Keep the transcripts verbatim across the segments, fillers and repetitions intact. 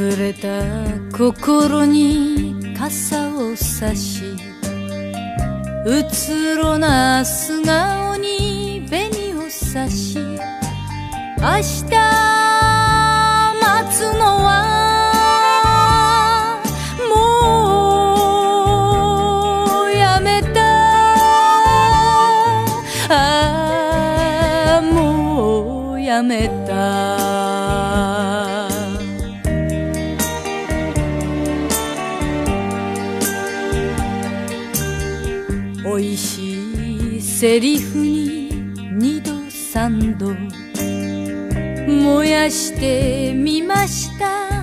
破れた心に傘を差し、うつろな素顔に紅を差し、明日待つのはもうやめた。ああもうやめた。おいしいセリフに二度三度燃やしてみました。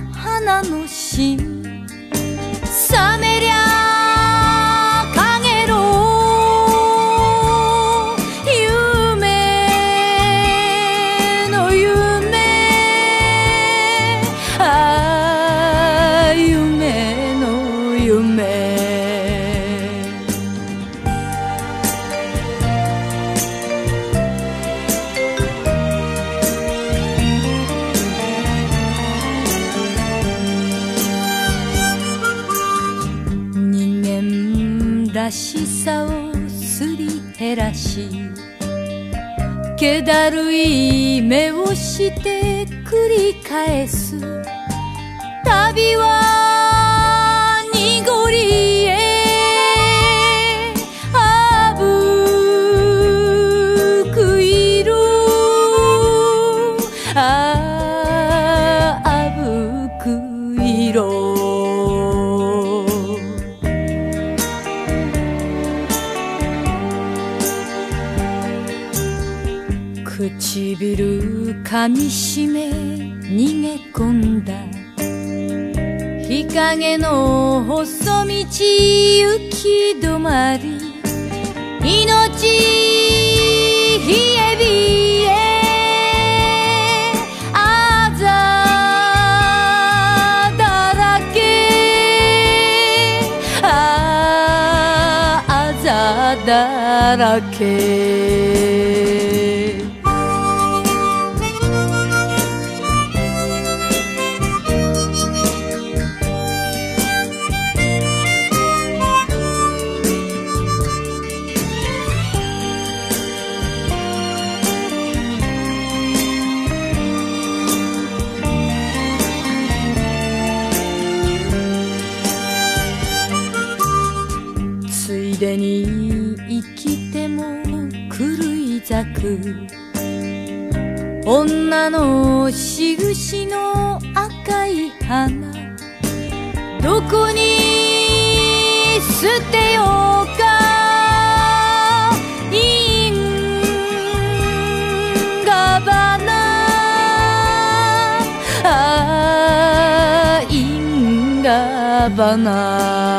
花の芯冷めりゃかげろう、夢の夢、ああ夢の夢。らしさをすり減らし、気だるい目をして繰り返す。旅は濁りへあぶく色、ああぶく色。唇噛みしめ逃げ込んだ。日陰の細道行き止まり、命冷え冷えあざだらけ、あああざだらけ。ついでに生きても狂い咲く女の印の赤い花、どこに捨てようか。因果花、ああ因果花。